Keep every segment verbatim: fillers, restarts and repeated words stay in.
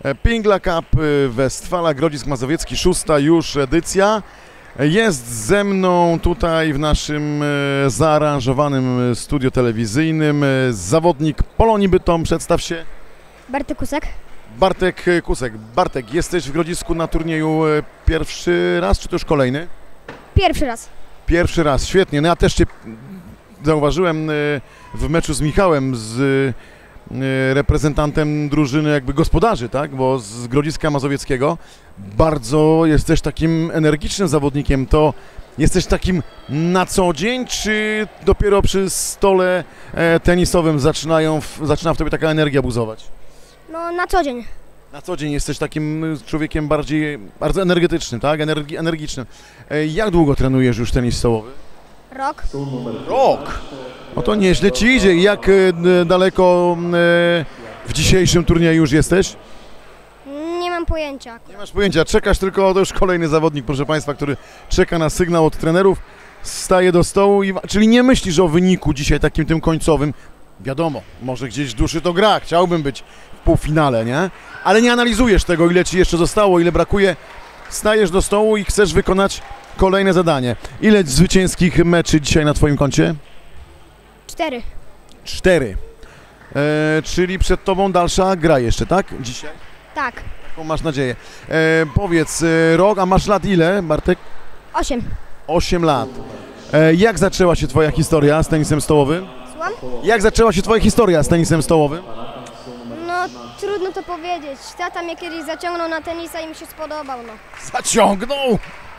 Pingla Cup Westfala, Grodzisk Mazowiecki, szósta już edycja. Jest ze mną tutaj w naszym zaaranżowanym studio telewizyjnym zawodnik Polonii Bytom. Przedstaw się. Bartek Kusek. Bartek Kusek. Bartek, jesteś w Grodzisku na turnieju pierwszy raz, czy to już kolejny? Pierwszy raz. Pierwszy raz, świetnie. No ja też Cię zauważyłem w meczu z Michałem, z reprezentantem drużyny jakby gospodarzy, tak, bo z Grodziska Mazowieckiego. Bardzo jesteś takim energicznym zawodnikiem. To jesteś takim na co dzień, czy dopiero przy stole tenisowym zaczynają, zaczyna w tobie taka energia buzować? No na co dzień. Na co dzień jesteś takim człowiekiem bardziej, bardzo energetycznym, tak, Energi, energicznym. Jak długo trenujesz już tenis stołowy? Rok. Rok! No to nieźle Ci idzie. Jak daleko w dzisiejszym turnieju już jesteś? Nie mam pojęcia. Nie masz pojęcia, czekasz tylko, to już kolejny zawodnik, proszę Państwa, który czeka na sygnał od trenerów, staje do stołu, i, czyli nie myślisz o wyniku dzisiaj takim tym końcowym. Wiadomo, może gdzieś w duszy to gra, chciałbym być w półfinale, nie? Ale nie analizujesz tego, ile Ci jeszcze zostało, ile brakuje. Stajesz do stołu i chcesz wykonać kolejne zadanie. Ile zwycięskich meczy dzisiaj na Twoim koncie? Cztery. Cztery. E, czyli przed Tobą dalsza gra jeszcze, tak? Dzisiaj? Tak. Taką masz nadzieję. E, powiedz, e, rok, a masz lat ile, Bartek? Osiem. Osiem lat. E, jak zaczęła się Twoja historia z tenisem stołowym? Słucham? Jak zaczęła się Twoja historia z tenisem stołowym? No trudno to powiedzieć. Tata mnie kiedyś zaciągnął na tenisa i mi się spodobał, no. Zaciągnął!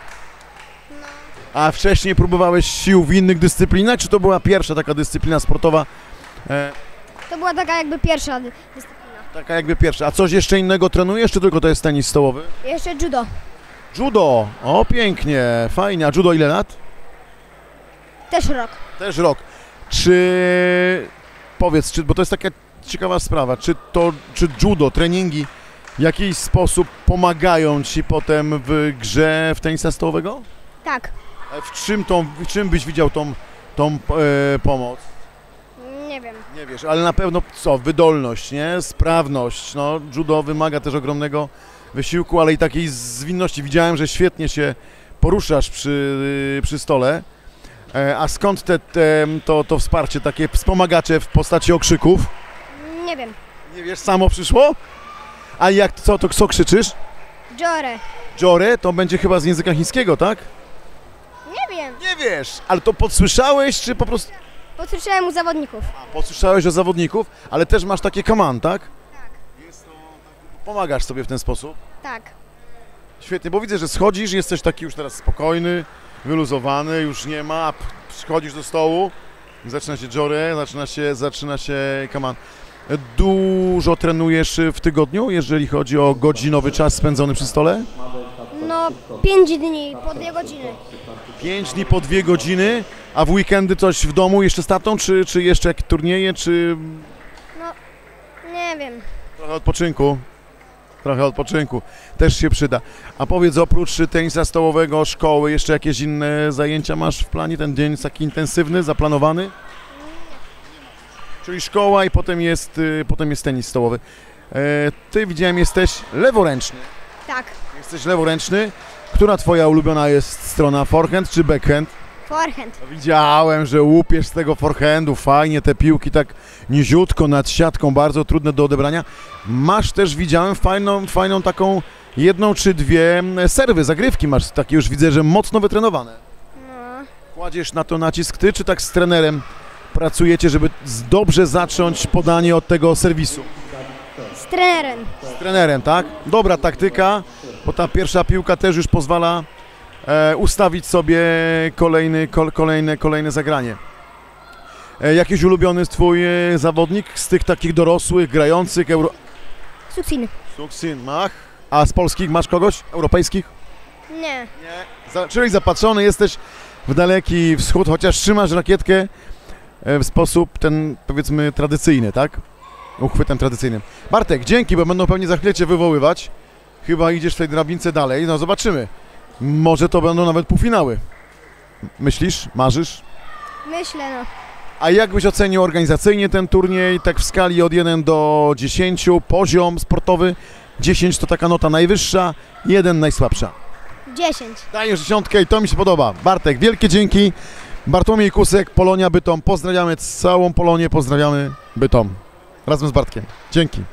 A wcześniej próbowałeś sił w innych dyscyplinach, czy to była pierwsza taka dyscyplina sportowa? E, To była taka jakby pierwsza dy- dyscyplina. taka jakby pierwsza. A coś jeszcze innego trenujesz, czy tylko to jest tenis stołowy? Jeszcze judo. Judo! O, pięknie, fajnie. A judo ile lat? Też rok. Też rok. Czy, powiedz, czy, bo to jest taka ciekawa sprawa, czy to, czy judo, treningi w jakiś sposób pomagają Ci potem w grze w tenisa stołowego? Tak. W czym, tą, w czym byś widział tą, tą e, pomoc? Nie wiem. Nie wiesz, ale na pewno co? Wydolność, nie? Sprawność. No, judo wymaga też ogromnego wysiłku, ale i takiej zwinności. Widziałem, że świetnie się poruszasz przy, przy stole. E, a skąd te, te, to, to wsparcie, takie wspomagacze w postaci okrzyków? Nie wiem. Nie wiesz, samo przyszło? A jak, co, to co krzyczysz? Jore. Jore to będzie chyba z języka chińskiego, tak? Nie wiem. Nie wiesz, ale to podsłyszałeś, czy po prostu... Posłyszałem u zawodników. A, podsłyszałeś o zawodników, ale też masz takie command, tak? Tak. Jest to, pomagasz sobie w ten sposób? Tak. Świetnie, bo widzę, że schodzisz, jesteś taki już teraz spokojny, wyluzowany, już nie ma, a przychodzisz do stołu, zaczyna się jore, zaczyna się, zaczyna się command. Dużo trenujesz w tygodniu, jeżeli chodzi o godzinowy czas spędzony przy stole? No pięć dni, po dwie godziny. Pięć dni po dwie godziny, a w weekendy coś w domu jeszcze z tatą, czy, czy jeszcze jak turnieje, czy No nie wiem. trochę odpoczynku? Trochę odpoczynku, też się przyda. A powiedz, oprócz tenisa stołowego, szkoły, jeszcze jakieś inne zajęcia masz w planie? Ten dzień jest taki intensywny, zaplanowany? Czyli szkoła i potem jest, y, potem jest tenis stołowy. E, ty, widziałem, jesteś leworęczny. Tak. Jesteś leworęczny. Która Twoja ulubiona jest strona, forehand czy backhand? Forehand. Widziałem, że łupiesz z tego forehandu, fajnie te piłki tak niziutko nad siatką, bardzo trudne do odebrania. Masz też, widziałem, fajną, fajną taką jedną czy dwie serwy, zagrywki masz, takie już widzę, że mocno wytrenowane. No. Kładziesz na to nacisk Ty, czy tak z trenerem pracujecie, żeby z- dobrze zacząć podanie od tego serwisu? Z trenerem. Z trenerem, tak? Dobra taktyka, bo ta pierwsza piłka też już pozwala e, ustawić sobie kolejny, kol, kolejne, kolejne zagranie. E, jakiś ulubiony Twój e, zawodnik z tych takich dorosłych, grających? Euro... Suksin. Suksin, mach. A z polskich masz kogoś? Europejskich? Nie. Nie. Za, czyli zapatrzony jesteś w daleki wschód, chociaż trzymasz rakietkę e, w sposób ten, powiedzmy, tradycyjny, tak? Uchwytem tradycyjnym. Bartek, dzięki, bo będą pewnie za chwilę Cię wywoływać. Chyba idziesz w tej drabince dalej, no zobaczymy. Może to będą nawet półfinały. Myślisz? Marzysz? Myślę, no. A jak byś ocenił organizacyjnie ten turniej, tak w skali od jeden do dziesięciu, poziom sportowy, dziesięć to taka nota najwyższa, jeden najsłabsza. dziesięć. Dajesz dziesiątkę i to mi się podoba. Bartek, wielkie dzięki. Bartłomiej Kusek, Polonia Bytom. Pozdrawiamy całą Polonię, pozdrawiamy Bytom. Razem z Bartkiem. Dzięki.